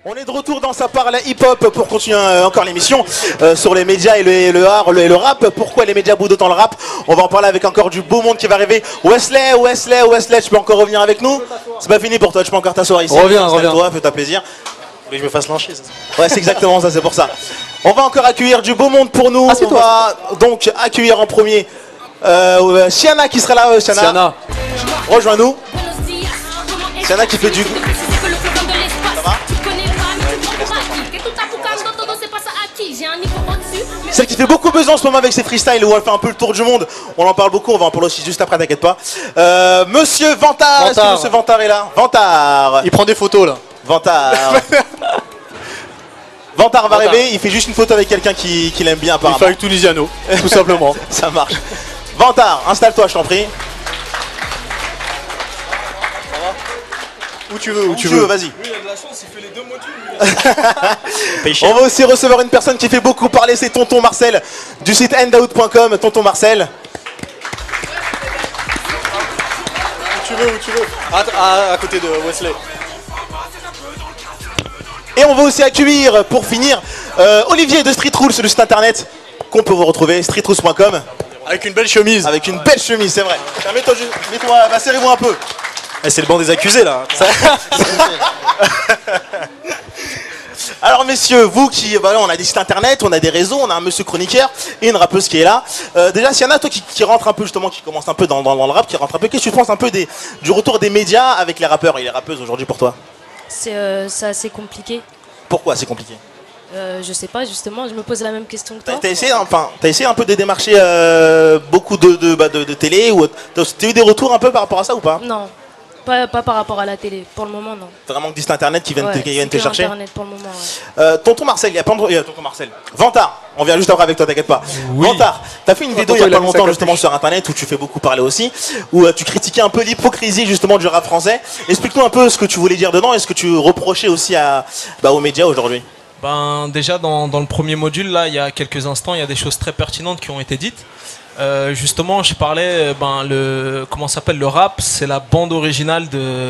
On est de retour dans sa part la hip-hop pour continuer encore l'émission sur les médias et le art et le rap. Pourquoi les médias boudent autant le rap? On va en parler avec encore du beau monde qui va arriver. Wesley, tu peux encore revenir avec nous? C'est pas fini pour toi, tu peux encore t'asseoir ici. Reviens. Toi, fais-toi plaisir. Vous voulez que je me fasse lyncher, ça? Ouais, c'est exactement ça, c'est pour ça. On va encore accueillir du beau monde pour nous. On va donc accueillir en premier Siana qui sera là. Siana. Rejoins-nous. Siana qui fait du... Ça va? Celle qui fait beaucoup besoin en ce moment avec ses freestyles où elle fait un peu le tour du monde. On en parle beaucoup, on va en parler aussi juste après, t'inquiète pas. Monsieur Vantard, est-ce que Monsieur Vantard est là? Vantard. Il prend des photos là. Vantard. Vantard va arriver, il fait juste une photo avec quelqu'un qui l'aime bien apparemment. Il fait avec Tunisiano, tout simplement. Ça marche. Vantard, installe-toi, je t'en prie. Où tu veux, vas-y. Oui, il a de la chance, il fait les deux modules. On va aussi recevoir une personne qui fait beaucoup parler, c'est Tonton Marcel du site endout.com. Tonton Marcel. Où tu veux. À côté de Wesley. Et on va aussi accueillir, pour finir, Olivier de Street Rules sur le site internet qu'on peut vous retrouver, streetrules.com. Avec une belle chemise. Avec une belle chemise, c'est vrai. Mets-toi, serrez-vous un peu. C'est le banc des accusés là. Alors messieurs, vous qui, voilà, on a des sites internet, on a des réseaux, on a un monsieur chroniqueur et une rappeuse qui est là. Déjà, Siana, toi qui rentre un peu justement, qui commence un peu dans le rap, qui rentre un peu, qu'est-ce que tu penses un peu du retour des médias avec les rappeurs et les rappeuses aujourd'hui pour toi? C'est assez compliqué. Pourquoi c'est compliqué? Je sais pas, justement, je me pose la même question que toi. T'as essayé un peu de démarcher beaucoup de télé ou t'as eu des retours un peu par rapport à ça ou pas? Non, pas par rapport à la télé, pour le moment non. T'as vraiment que des sites internet qui viennent te chercher? Internet pour le moment, ouais. Tonton Marcel, il y a pas de... Tonton Marcel. Vantard, on vient juste après avec toi, t'inquiète pas. Oui. Vantard, t'as fait une vidéo il y a pas longtemps justement sur internet où tu fais beaucoup parler aussi, où tu critiquais un peu l'hypocrisie justement du rap français. Explique-nous un peu ce que tu voulais dire dedans et ce que tu reprochais aussi aux médias aujourd'hui. Ben, déjà, dans le premier module, là, il y a quelques instants, il y a des choses très pertinentes qui ont été dites. Justement, je parlais, comment s'appelle le rap, c'est la bande originale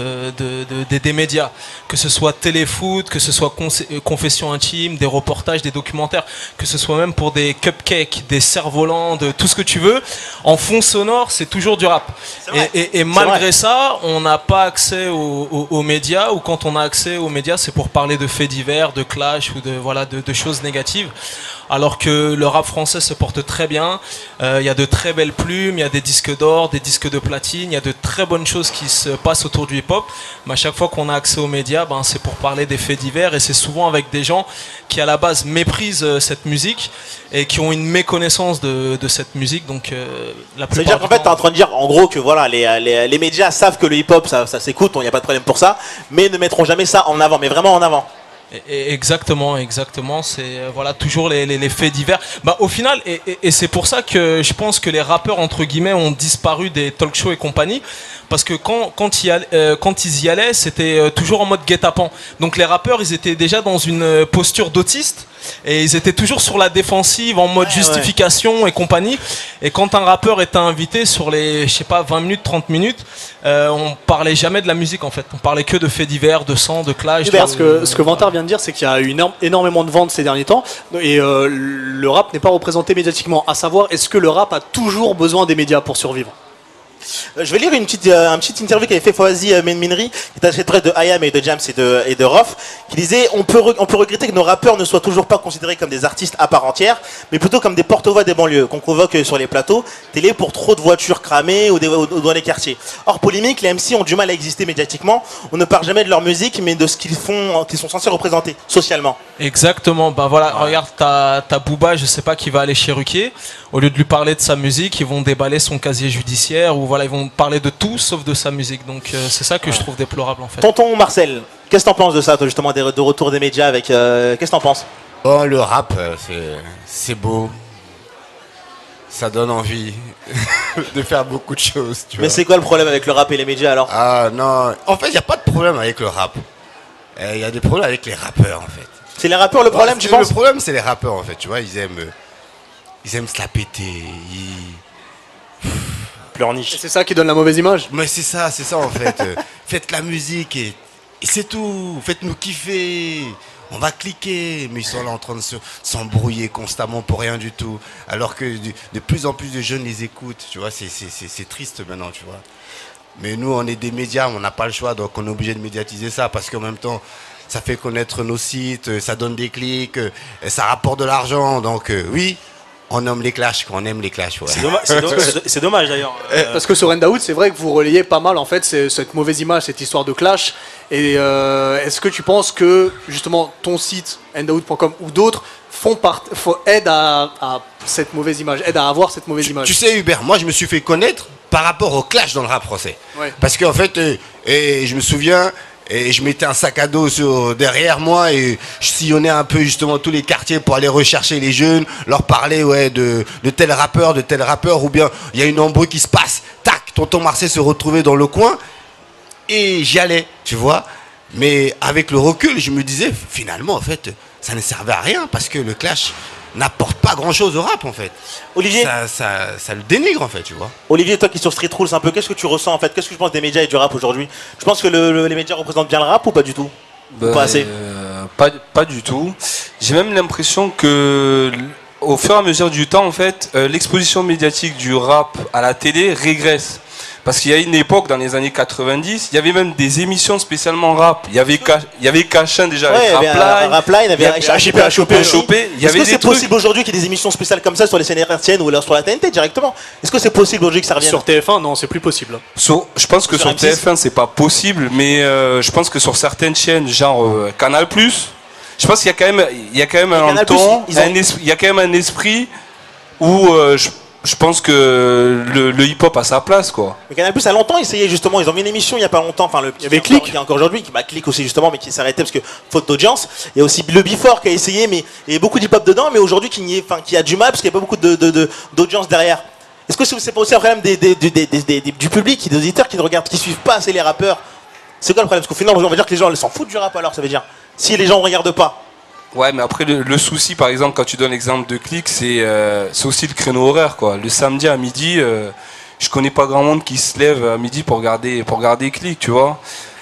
des médias, que ce soit téléfoot, que ce soit confession intime, des reportages, des documentaires, que ce soit même pour des cupcakes, des cerfs-volants, de tout ce que tu veux. En fond sonore, c'est toujours du rap. Et malgré ça, on n'a pas accès aux médias, ou quand on a accès aux médias, c'est pour parler de faits divers, de clash ou de choses négatives. Alors que le rap français se porte très bien, il y a de très belles plumes, il y a des disques d'or, des disques de platine, il y a de très bonnes choses qui se passent autour du hip-hop. Mais à chaque fois qu'on a accès aux médias, c'est pour parler des faits divers et c'est souvent avec des gens qui à la base méprisent cette musique et qui ont une méconnaissance de cette musique. Donc la plupart. C'est-à-dire qu'en fait, t'es en train de dire en gros que voilà, les médias savent que le hip-hop ça s'écoute, il n'y a pas de problème pour ça, mais ne mettront jamais ça en avant, mais vraiment en avant. Exactement, c'est toujours les faits divers. Au final, et c'est pour ça que je pense que les rappeurs entre guillemets ont disparu des talk shows et compagnie, parce que quand ils y allaient, c'était toujours en mode guet-apens. Donc les rappeurs, ils étaient déjà dans une posture d'autiste et ils étaient toujours sur la défensive en mode justification et compagnie. Et quand un rappeur était invité sur les 20 minutes, 30 minutes, on parlait jamais de la musique en fait. On parlait que de faits divers, de sang, de clash. Ce que Vantard vient de dire, c'est qu'il y a eu énormément de ventes ces derniers temps et le rap n'est pas représenté médiatiquement. À savoir, est-ce que le rap a toujours besoin des médias pour survivre? Je vais lire une petite interview qu'avait fait Fawzi Menminri, qui est près de IAM et de Jams et de Rof, qui disait on peut regretter que nos rappeurs ne soient toujours pas considérés comme des artistes à part entière, mais plutôt comme des porte-voix des banlieues, qu'on convoque sur les plateaux télé pour trop de voitures cramées ou dans les quartiers. Hors polémique, les MC ont du mal à exister médiatiquement, on ne parle jamais de leur musique, mais de ce qu'ils sont censés représenter socialement. Exactement, regarde, t'as Booba, je sais pas, qui va aller chez Ruquier, au lieu de lui parler de sa musique, ils vont déballer son casier judiciaire, ou ils vont parler de tout sauf de sa musique. Donc c'est ça que je trouve déplorable en fait. Tonton Marcel, qu'est-ce que t'en penses de ça, toi, justement, de retour des médias avec... qu'est-ce que t'en penses? Bon, le rap, c'est beau. Ça donne envie de faire beaucoup de choses. Mais c'est quoi le problème avec le rap et les médias alors? Ah non, en fait, il n'y a pas de problème avec le rap. Il y a des problèmes avec les rappeurs en fait. C'est les rappeurs le problème, tu penses? Le problème, c'est les rappeurs en fait, tu vois, ils aiment se la péter. C'est ça qui donne la mauvaise image. Mais c'est ça en fait. Faites la musique et Et c'est tout, faites-nous kiffer. On va cliquer, mais ils sont là en train de s'embrouiller constamment pour rien du tout. Alors que de plus en plus de jeunes les écoutent, tu vois, c'est triste maintenant, tu vois. Mais nous, on est des médias, on n'a pas le choix, donc on est obligé de médiatiser ça, parce qu'en même temps, ça fait connaître nos sites, ça donne des clics, ça rapporte de l'argent, donc oui. On aime les clashs, on aime les clashs. Ouais. C'est dommage d'ailleurs. Parce que sur Endaout, c'est vrai que vous relayez pas mal en fait cette mauvaise image, cette histoire de clash. Et est-ce que tu penses que justement ton site endaout.com ou d'autres aident à cette mauvaise image, aident à avoir cette mauvaise image? Tu sais Hubert, moi je me suis fait connaître par rapport au clash dans le rap français. Ouais. Parce qu'en fait, je me souviens. Et je mettais un sac à dos derrière moi et je sillonnais un peu justement tous les quartiers pour aller rechercher les jeunes, leur parler de tel rappeur, ou bien il y a une embrouille qui se passe, tac, tonton Marseille se retrouvait dans le coin et j'y allais, tu vois. Mais avec le recul, je me disais finalement en fait, ça ne servait à rien parce que le clash n'apporte pas grand chose au rap en fait. Olivier, ça le dénigre en fait, tu vois. Olivier, toi qui es sur Street Rules un peu, qu'est-ce que tu ressens en fait? Qu'est-ce que tu penses des médias et du rap aujourd'hui? Je pense que les médias représentent bien le rap ou pas du tout? Ou pas assez? Pas du tout. J'ai même l'impression que au fur et à mesure du temps en fait, l'exposition médiatique du rap à la télé régresse. Parce qu'il y a une époque, dans les années 90, il y avait même des émissions spécialement rap. Il y avait Cachin déjà avec Rapline, il y avait HIP. Est-ce que c'est possible aujourd'hui qu'il y ait des émissions spéciales comme ça sur les chaînes RTN ou alors sur la TNT directement? Est-ce que c'est possible aujourd'hui que ça revienne? Sur TF1, non, c'est plus possible. Je pense que sur TF1, c'est pas possible, mais je pense que sur certaines chaînes, genre Canal+, je pense qu'il y a quand même un ton, il y a quand même un esprit où je pense que le hip-hop a sa place, quoi. Mais Canal+ a longtemps essayé justement, ils ont mis une émission il y a pas longtemps, enfin il y avait Click qui est encore aujourd'hui, qui Click aussi justement, mais qui s'est arrêté parce que faute d'audience. Il y a aussi le Before qui a essayé, mais il y a beaucoup d'hip-hop dedans, mais aujourd'hui qui a du mal parce qu'il n'y a pas beaucoup d'audience derrière. Est-ce que c'est pas aussi un problème du public, des auditeurs qui ne regardent, qui suivent pas assez les rappeurs? C'est quoi le problème? Parce qu'au final, on va dire que les gens s'en foutent du rap alors, ça veut dire si les gens ne regardent pas. Ouais, mais après le souci, par exemple, quand tu donnes l'exemple de Click, c'est aussi le créneau horaire, quoi. Le samedi à midi, je connais pas grand monde qui se lève à midi pour regarder Click, tu vois.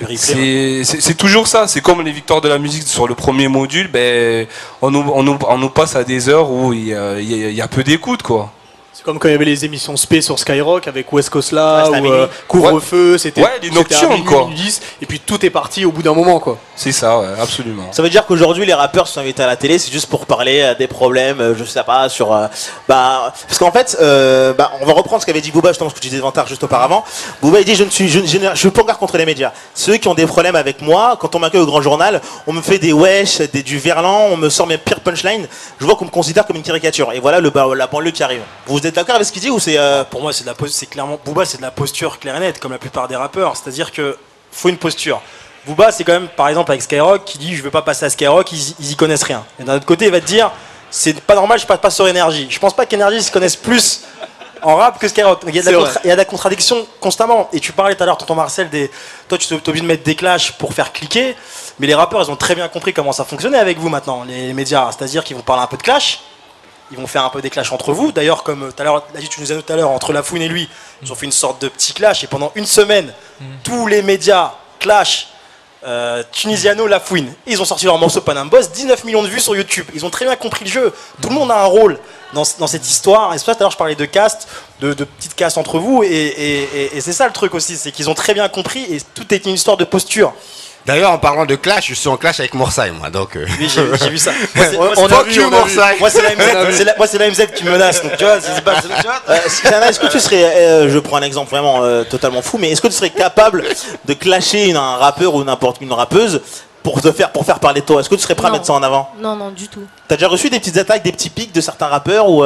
C'est toujours ça. C'est comme les victoires de la musique sur le premier module, ben on nous passe à des heures où il y a peu d'écoute, quoi. C'est comme quand il y avait les émissions spé sur Skyrock avec West Coast là, ou Couvre-feu, c'était les nocturnes, quoi. 10, et puis tout est parti au bout d'un moment, quoi. C'est ça, ouais, absolument. Ça veut dire qu'aujourd'hui les rappeurs sont invités à la télé, c'est juste pour parler des problèmes, je sais pas, sur parce qu'en fait, on va reprendre ce qu'avait dit Booba, justement, ce que tu disais Vantard juste auparavant. Booba il dit je ne peux pas contre les médias. Ceux qui ont des problèmes avec moi, quand on m'accueille au Grand Journal, on me fait des wesh, du verlan, on me sort mes pires punchlines, je vois qu'on me considère comme une caricature. Et voilà la banlieue qui arrive. Vous êtes d'accord avec ce qu'il dit ou c'est Pour moi, c'est clairement Booba, c'est de la posture claire et nette, comme la plupart des rappeurs. C'est-à-dire que faut une posture. Booba, c'est quand même, par exemple, avec Skyrock, qui dit je veux pas passer à Skyrock, ils y connaissent rien. Et d'un autre côté, il va te dire c'est pas normal, je passe pas sur Énergie. Je pense pas qu'Énergie se connaisse plus en rap que Skyrock. Il y a de la contradiction constamment. Et tu parlais tout à l'heure, tonton Marcel, toi tu t'es obligé de mettre des clashs pour faire cliquer, mais les rappeurs, ils ont très bien compris comment ça fonctionnait avec vous maintenant, les médias. C'est-à-dire qu'ils vont parler un peu de clash. Ils vont faire un peu des clashs entre vous. D'ailleurs, comme tout à l'heure, tu nous as dit tout à l'heure, entre La Fouine et lui, ils ont fait une sorte de petit clash. Et pendant une semaine, tous les médias clash Tunisiano, La Fouine. Ils ont sorti leur morceau Panam Boss, 19 millions de vues sur YouTube. Ils ont très bien compris le jeu. Tout le monde a un rôle dans cette histoire. Et c'est pour ça, tout à l'heure, je parlais de caste, de petites castes entre vous. Et c'est ça le truc aussi, c'est qu'ils ont très bien compris. Et tout est une histoire de posture. D'ailleurs, en parlant de clash, je suis en clash avec Morsay, moi, donc... Oui, j'ai vu ça. On a vu Morsay. Moi, c'est la MZ qui me menace, donc tu vois, c'est pas... Est-ce que tu serais, je prends un exemple vraiment totalement fou, mais est-ce que tu serais capable de clasher un rappeur ou n'importe une rappeuse pour faire parler de toi? Est-ce que tu serais prêt à mettre ça en avant? Non, du tout. T'as déjà reçu des petites attaques, des petits pics de certains rappeurs ou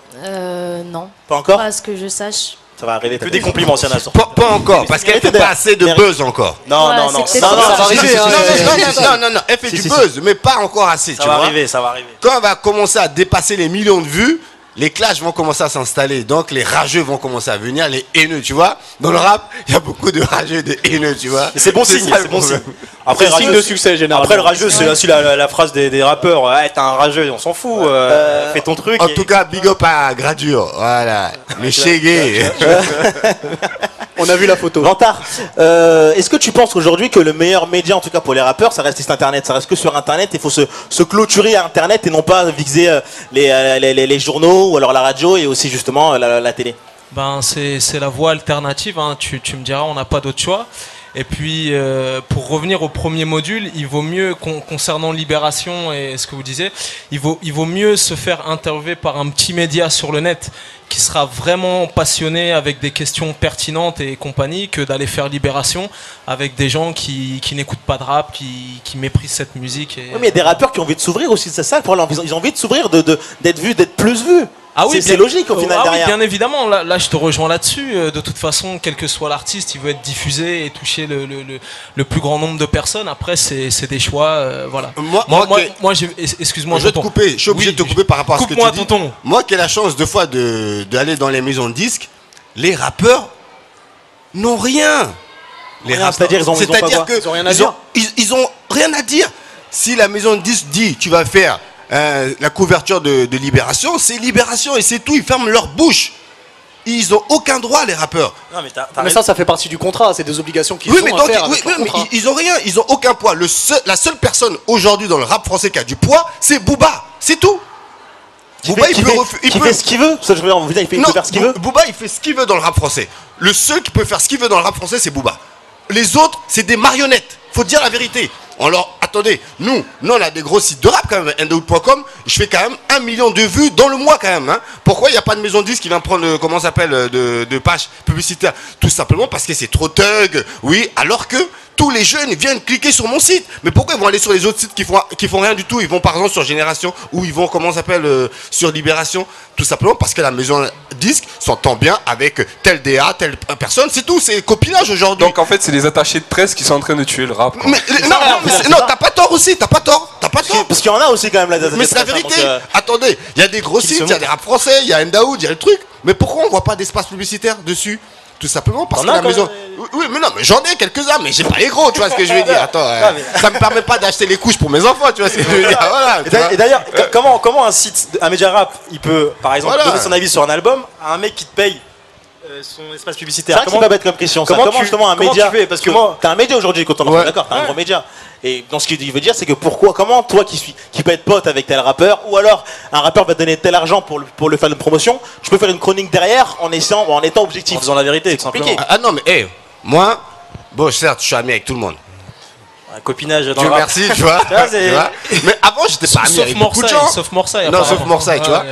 Non. Pas encore? Pas à ce que je sache. Ça va arriver. Que des compliments, s'il y en a. Pas encore, parce qu'elle fait pas assez de buzz encore. Non, ça va arriver. Non, elle fait du buzz, mais pas encore assez. Ça va arriver. Quand elle va commencer à dépasser les millions de vues, les clashs vont commencer à s'installer. Donc les rageux vont commencer à venir, les haineux, tu vois. Dans le rap, il y a beaucoup de rageux, de haineux, tu vois. C'est bon signe, c'est bon signe. Après, signe de succès généralement. Après, le rageux, c'est aussi la phrase des rappeurs. T'es un rageux, on s'en fout. Fais ton truc. En tout cas, big up à Gradure. Voilà. Le chégué. On a vu la photo. Vantard, est-ce que tu penses aujourd'hui que le meilleur média, en tout cas pour les rappeurs, ça reste Internet, ça reste que sur Internet, il faut se clôturer à Internet et non pas viser les journaux ou alors la radio et aussi justement la télé? Ben, c'est la voie alternative, hein. Tu me diras, on n'a pas d'autre choix. Et puis, pour revenir au premier module, il vaut mieux, concernant Libération et ce que vous disiez, il vaut mieux se faire interviewer par un petit média sur le net qui sera vraiment passionné avec des questions pertinentes et compagnie que d'aller faire Libération avec des gens qui n'écoutent pas de rap, qui méprisent cette musique. Oui, mais il y a des rappeurs qui ont envie de s'ouvrir aussi, c'est ça le problème. Ils ont envie de s'ouvrir, d'être vus, d'être plus vus. Ah oui, c'est logique au final derrière. Oui, bien évidemment, là je te rejoins là-dessus. De toute façon, quel que soit l'artiste, il veut être diffusé et toucher le plus grand nombre de personnes. Après, c'est des choix, voilà. Moi excuse-moi. Je vais te couper, je suis obligé de te couper par rapport à ce que tu dis. Tonton. Moi qui ai la chance deux fois d'aller dans les maisons de disques, les rappeurs n'ont rien. C'est-à-dire ils ont rien à dire. Ils ont rien à dire. Si la maison de disques dit tu vas faire la couverture de Libération, c'est Libération et c'est tout. Ils ferment leur bouche. Ils ont aucun droit, les rappeurs. Non, mais ça fait partie du contrat. C'est des obligations qu'ils ont à faire. Mais ils ont rien. Ils ont aucun poids. La seule personne aujourd'hui dans le rap français qui a du poids, c'est Booba. C'est tout. Booba, il fait ce qu'il veut. Ça, je veux dire, il peut faire ce qu'il veut. Booba, il fait ce qu'il veut dans le rap français. Le seul qui peut faire ce qu'il veut dans le rap français, c'est Booba. Les autres, c'est des marionnettes. Faut dire la vérité. Alors, attendez, nous, on a des gros sites de rap quand même, Endaoud.com, je fais quand même 1 million de vues dans le mois quand même. Hein. Pourquoi il n'y a pas de maison de disque qui vient prendre, comment ça s'appelle, de page publicitaire? Tout simplement parce que c'est trop thug, oui, alors que tous les jeunes viennent cliquer sur mon site. Mais pourquoi ils vont aller sur les autres sites qui font rien du tout? Ils vont par exemple sur Génération ou ils vont, comment ça s'appelle, sur Libération. Tout simplement parce que la maison disque s'entend bien avec tel DA, telle personne, c'est tout, c'est copinage aujourd'hui. Donc en fait, c'est les attachés de presse qui sont en train de tuer le rap. Quoi. Non, t'as pas tort aussi, t'as pas tort. Parce qu'il y en a aussi quand même là. Mais c'est la vérité. Attendez, il y a des gros sites, il y a des rap français, il y a Endaoud, il y a le truc. Mais pourquoi on voit pas d'espace publicitaire dessus? Tout simplement parce que la maison. Oui, mais non, mais j'en ai quelques-uns, mais j'ai pas les gros, tu vois ce que je veux dire. Attends, ça me permet pas d'acheter les couches pour mes enfants, tu vois ce que je veux dire. Voilà. Et d'ailleurs, comment un site, un média rap, il peut, par exemple, donner son avis sur un album à un mec qui te paye son espace publicitaire? C'est vrai que c'est pas bête comme question. Comment justement un média? Parce que t'as un média aujourd'hui, quand on est d'accord, t'as un gros média. Et dans ce qu'il veut dire, c'est que comment toi qui peux être pote avec tel rappeur, ou alors un rappeur va te donner tel argent pour le faire une promotion, je peux faire une chronique derrière en étant objectif. En faisant la vérité, tout simplement. Ah non, mais moi, bon, certes, je suis ami avec tout le monde. Un copinage dans Dieu le rap. merci, tu vois. Mais avant, j'étais pas ami avec beaucoup de gens. Sauf Morsaï. Non, sauf Morsaï, tu vois.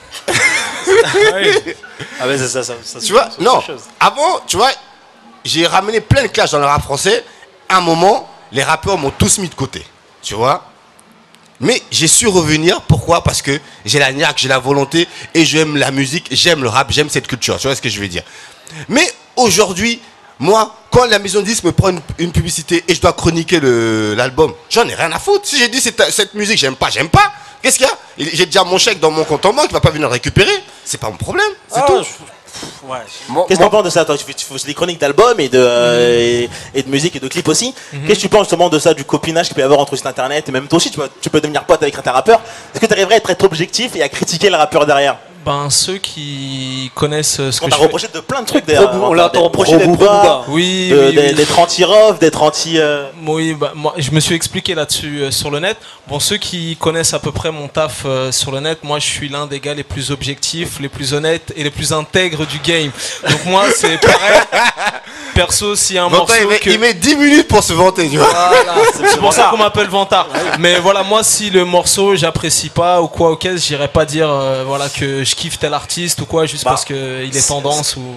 Ah ouais, c'est ça. Tu vois, non. Avant, tu vois, j'ai ramené plein de clashs dans le rap français. À un moment, les rappeurs m'ont tous mis de côté, tu vois. Mais j'ai su revenir, pourquoi? Parce que j'ai la niaque, j'ai la volonté et j'aime la musique, j'aime le rap, j'aime cette culture, tu vois ce que je veux dire. Mais aujourd'hui, moi, quand la maison de disque me prend une publicité et je dois chroniquer l'album, j'en ai rien à foutre. Si j'ai dit cette musique, j'aime pas. Qu'est-ce qu'il y a? J'ai déjà mon chèque dans mon compte en banque, il va pas venir le récupérer. C'est pas mon problème, c'est tout. Ouais. Qu'est-ce que tu penses de ça, toi? Tu fais des chroniques d'albums et de musique et de clips aussi. Qu'est-ce que tu penses justement de ça, du copinage qu'il peut y avoir entre sites internet et même toi aussi, tu peux devenir pote avec un rappeur? Est-ce que tu arriverais à être objectif et à critiquer le rappeur derrière? Ben, ceux qui connaissent ce on que t'a je reproché de plein de trucs d'ailleurs. On l'a reproché d'être Booba. Oui, d'être anti-Rov, d'être anti. Oui, bah, moi, je me suis expliqué là-dessus sur le net. Bon, ceux qui connaissent à peu près mon taf sur le net, moi, je suis l'un des gars les plus objectifs, les plus honnêtes et les plus intègres du game. Donc moi, c'est pareil. Perso, s'il y a un morceau il met 10 minutes pour se vanter, tu vois. Voilà, c'est pour ça qu'on m'appelle Vantard. Mais voilà, moi, si le morceau, j'apprécie pas ou quoi, ok, j'irai pas dire voilà que je kiffe tel artiste ou quoi, juste parce qu'il est tendance ou...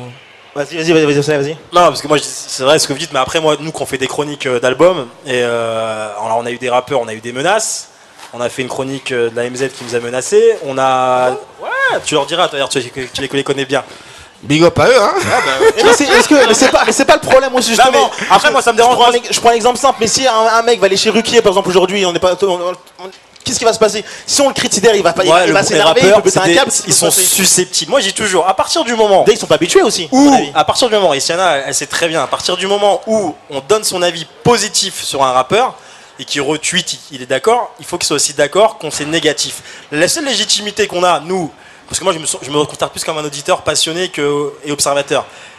Vas-y. Non, parce que moi, c'est vrai ce que vous dites, mais après, moi, nous, quand on fait des chroniques d'albums, et alors on a eu des rappeurs, on a eu des menaces, on a fait une chronique de la MZ qui nous a menacés, on a... Ouais, tu leur diras, d'ailleurs, tu les connais bien. Big up à eux, hein. Mais c'est pas le problème aussi, justement. Non, après, moi, ça me dérange. Je prends un exemple simple, mais si un mec va aller chez Ruquier, par exemple, aujourd'hui, qu'est-ce qui va se passer? Si on le critique, il va s'énerver, il peut péter un câble. Ils sont susceptibles. Moi, j'ai toujours, à partir du moment. Ils sont pas habitués aussi. À partir du moment, et Siana, elle sait très bien, à partir du moment où on donne son avis positif sur un rappeur et qu'il retweet, il est d'accord, il faut qu'il soit aussi d'accord qu'on c'est négatif. La seule légitimité qu'on a, nous, parce que moi je me considère plus comme un auditeur passionné et observateur.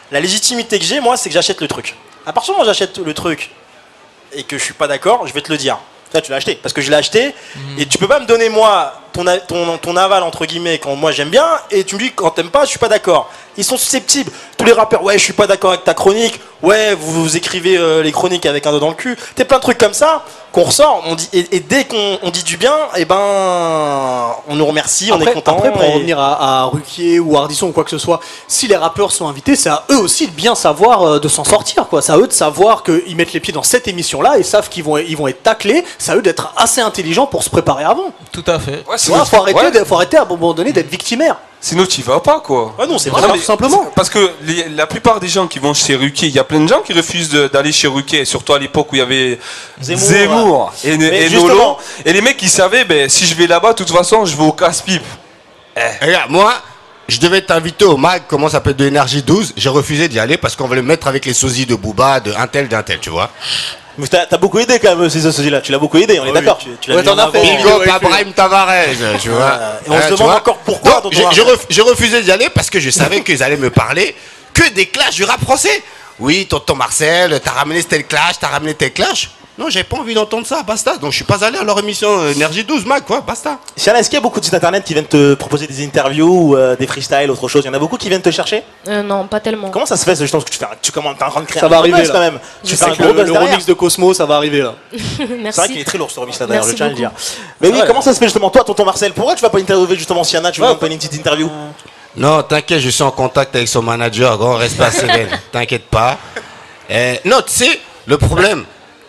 La légitimité que j'ai, moi, c'est que j'achète le truc. À partir du moment où j'achète le truc et que je suis pas d'accord, je vais te le dire. Là, tu l'as acheté. Parce que je l'ai acheté et tu peux pas me donner moi ton aval entre guillemets quand moi j'aime bien et tu me dis quand t'aimes pas je suis pas d'accord. Ils sont susceptibles. Tous les rappeurs, ouais, je suis pas d'accord avec ta chronique. Ouais, vous écrivez les chroniques avec un doigt dans le cul. T'es plein de trucs comme ça qu'on ressort. On dit, et dès qu'on dit du bien, et ben, on nous remercie, on est content. Après, pour en revenir à Ruquier ou Ardisson ou quoi que ce soit, si les rappeurs sont invités, c'est à eux aussi de bien savoir de s'en sortir, quoi. C'est à eux de savoir qu'ils mettent les pieds dans cette émission-là et savent qu'ils vont être taclés. C'est à eux d'être assez intelligents pour se préparer avant. Tout à fait. Ouais, Tu vois, faut arrêter à un moment donné d'être victimaire. Sinon, tu vas pas, quoi. Ouais, non, c'est Voilà, vrai. tout simplement. Parce que la plupart des gens qui vont chez Ruquier, il y a plein de gens qui refusent d'aller chez Ruquier, surtout à l'époque où il y avait Zemmour et justement- Nolo. Et les mecs, ils savaient, ben, si je vais là-bas, de toute façon, je vais au casse-pipe. Regarde, moi, je devais être invité au mag, comment ça s'appelle, de Énergie 12. J'ai refusé d'y aller parce qu'on va le mettre avec les sosies de Booba, d'un tel, tu vois. Mais t'as beaucoup aidé quand même, ces sosie-là. Tu l'as beaucoup aidé, on est d'accord. Tu l'as Ouais, mis t'en en as avant. fait. Big up à Brahim Tavares, tu vois. Et on se Tu demande vois. encore pourquoi. Donc, j'ai refusé d'y aller parce que je savais qu'ils allaient me parler que des clashs du rap français. Oui, tonton Marcel, t'as ramené tel clash, t'as ramené tel clash. Non, j'avais pas envie d'entendre ça, basta. Donc je suis pas allé à leur émission Énergie 12, mag, quoi, basta. Siana, est-ce qu'il y a beaucoup de sites internet qui viennent te proposer des interviews, ou, des freestyles, autre chose? Il y en a beaucoup qui viennent te chercher? Non, pas tellement. Comment ça se fait, justement, parce que tu commences, t'es en train de créer Ça un va gros arriver, buzz, là. quand même. Tu fais un Avec gros buzz le derrière. remix de Cosmo, ça va arriver là. C'est vrai Merci. qu'il est très lourd ce remix là d'ailleurs, je Merci tiens à le dire. beaucoup. Mais oui, comment ça se fait justement? Toi, tonton Marcel, pourquoi tu vas pas interviewer justement Siana? Tu veux même pas une petite interview? Non, t'inquiète, je suis en contact avec son manager, grand respect à Céline. T'inquiète pas. Non, tu sais, le problème.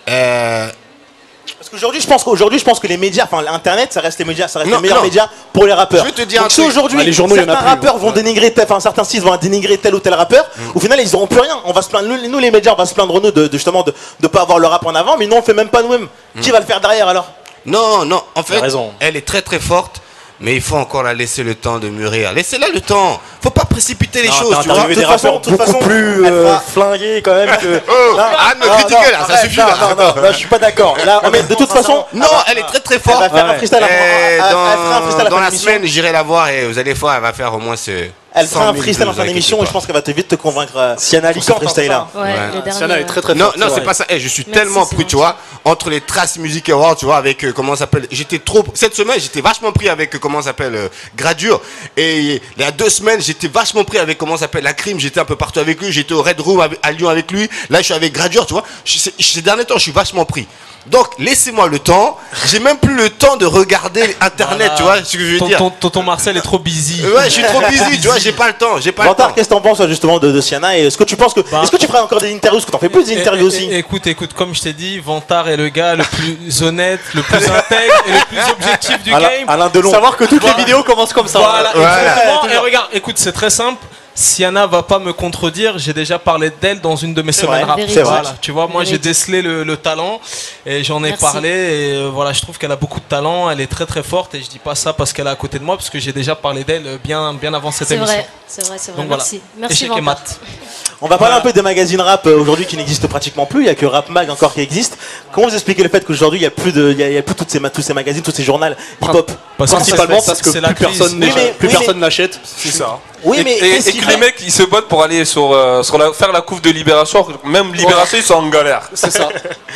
Parce qu'aujourd'hui, je pense que les médias, enfin Internet, ça reste les médias, ça reste Non, les meilleurs non. médias pour les rappeurs. Je vais te dire Donc un si truc. aujourd'hui, les journaux, il y en a certains plus, rappeurs vont dénigrer, enfin certains sites vont dénigrer tel ou tel rappeur, au final, ils auront plus rien. On va se plaindre, nous les médias, on va se plaindre nous justement de pas avoir le rap en avant, mais nous on le fait même pas nous-mêmes. Qui va le faire derrière alors? Non, en fait, raison. elle est très très forte, mais il faut encore la laisser le temps de mûrir. Laissez-la le temps. Faut pas précipiter les choses, tu vois. interviewé des rappeurs beaucoup plus flingués quand même que. Oh, arrête de me critiquer là, ça suffit là. Non, je suis pas d'accord. Là, Non, mais de toute façon, Non, elle est très très elle forte. va faire un freestyle Et elle fera un freestyle à dans fin la d'émission. semaine, j'irai la voir et vous allez voir, elle va faire au moins ce. Elle fera 100 un 000 freestyle en vues, fin vous d'émission et inquiétez je pense qu'elle va te vite te convaincre Siana sur ce Alicante, freestyle là. Ouais, le dernier. Siana est très très Non, forte. non, c'est c'est vrai. pas ça. Je suis Merci, tellement c'est pris, tu gentil. vois, entre les Traces Music Awards, tu vois, avec comment ça s'appelle. J'étais trop. Cette semaine, j'étais vachement pris avec comment ça s'appelle Gradure. Et il y a 2 semaines, j'étais vachement pris avec comment ça s'appelle La Crime. J'étais un peu partout avec lui. J'étais au Red Room à Lyon avec lui. Là, je suis avec Gradure, tu vois. Ces derniers temps, je suis vachement pris. Donc, laissez-moi le temps. J'ai même plus le temps de regarder Internet, Voilà. tu vois ce que je veux dire. Tonton Marcel est trop busy. Ouais, je suis trop busy, tu vois. J'ai pas le temps. J'ai pas le Vantard, temps. qu'est-ce que t'en penses justement de Siana? Et est-ce que tu penses que. Est-ce que tu feras encore des interviews? Parce que t'en fais plus des interviews aussi. Écoute, comme je t'ai dit, Vantard est le gars le plus honnête, le plus intègre et le plus objectif du game. Alain Delon. Savoir que toutes Voilà. les vidéos commencent comme ça. Voilà, Voilà. exactement. Et regarde, écoute, c'est très simple. Siana va pas me contredire, j'ai déjà parlé d'elle dans une de mes C'est semaines vrai, rap. c'est vrai. Voilà, tu vois, moi j'ai décelé le talent et j'en ai Merci. parlé et voilà, je trouve qu'elle a beaucoup de talent, elle est très très forte et je dis pas ça parce qu'elle est à côté de moi parce que j'ai déjà parlé d'elle bien avant cette C'est émission. vrai, c'est vrai, c'est vrai. Donc voilà. Merci. Merci Échec et Vantard. mat. On va parler un peu des magazines rap aujourd'hui qui n'existent pratiquement plus. Il y a que Rap Mag encore qui existe. Comment vous expliquez le fait qu'aujourd'hui il y a plus tous ces magazines, tous ces journaux hip-hop? Principalement parce que c'est la plus crise. personne Oui, mais- plus oui, personne n'achète. C'est ça. Oui, mais et qu'est-ce et qui que fait- les mecs ils se battent pour aller faire la couve de Libération. Même Libération ils sont en galère. C'est ça.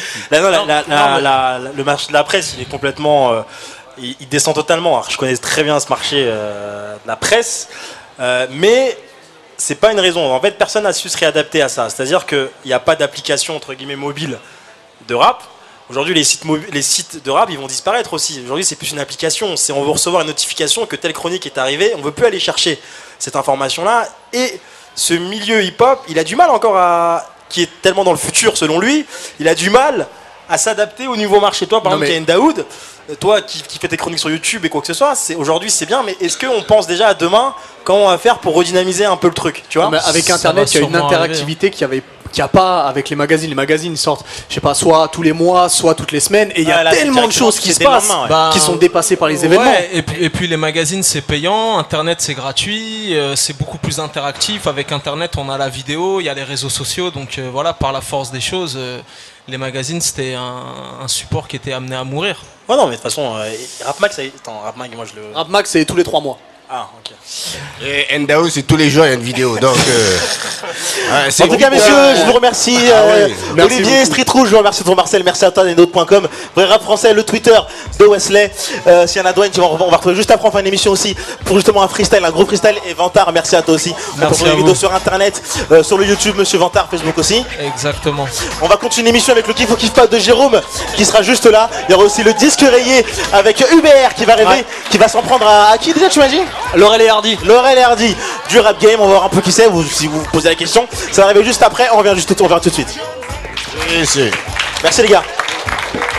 Le marché de la presse, il est complètement. Il descend totalement. Alors, je connais très bien ce marché de la presse, mais c'est pas une raison. En fait, personne n'a su se réadapter à ça. C'est-à-dire qu'il n'y a pas d'application entre guillemets mobile de rap. Aujourd'hui, les sites de rap, ils vont disparaître aussi. Aujourd'hui, c'est plus une application. C'est on veut recevoir une notification que telle chronique est arrivée. On veut plus aller chercher cette information-là. Et ce milieu hip-hop, il a du mal encore qui est tellement dans le futur selon lui, il a du mal à s'adapter au nouveau marché. Toi, par Non, exemple, mais- Kayen Daoud, toi qui fais tes chroniques sur YouTube et quoi que ce soit, aujourd'hui c'est bien, mais est-ce qu'on pense déjà à demain comment on va faire pour redynamiser un peu le truc, tu vois? Non, mais avec Ça Internet, va il y a une sûrement interactivité qu'il n'y a pas avec les magazines. Les magazines sortent, je sais pas, soit tous les mois, soit toutes les semaines, et il y a Ah, là, c'est tellement de directement, choses qui c'est se dès le passent, lendemain, ouais. Bah, qui sont dépassées par les événements. Ouais, et puis les magazines c'est payant, Internet c'est gratuit, c'est beaucoup plus interactif. Avec Internet on a la vidéo, il y a les réseaux sociaux, donc voilà, par la force des choses, les magazines c'était un support qui était amené à mourir. Ouais, non, mais de toute façon, Rap Mag, Rap Mag, moi je le. Rap Max, c'est tous les 3 mois. Ah, ok. Et Ndao, c'est tous les jours, il y a une vidéo. Donc, en tout cas, messieurs, je vous remercie. Merci Olivier, Street Rouge, je vous remercie pour Marcel, merci à toi, Nenote.com. Vrai Rap Français, le Twitter de Wesley. S'il y en a Dwayne, on va retrouver juste après en fin d'émission aussi pour justement un freestyle, un gros freestyle. Et Vantard, merci à toi aussi. On peut retrouver des vidéos sur internet, sur le YouTube, monsieur Vantard, Facebook aussi. Exactement. On va continuer l'émission avec le kiff ou kiff pas de Jérôme qui sera juste là. Il y aura aussi le disque rayé avec Hubert qui va rêver, qui va s'en prendre à qui déjà, tu m'as dit? Laurel et Hardy. Laurel et Hardy du rap game, on va voir un peu qui c'est, si vous vous posez la question. Ça va arriver juste après, on revient tout de suite. Oui, Merci les gars.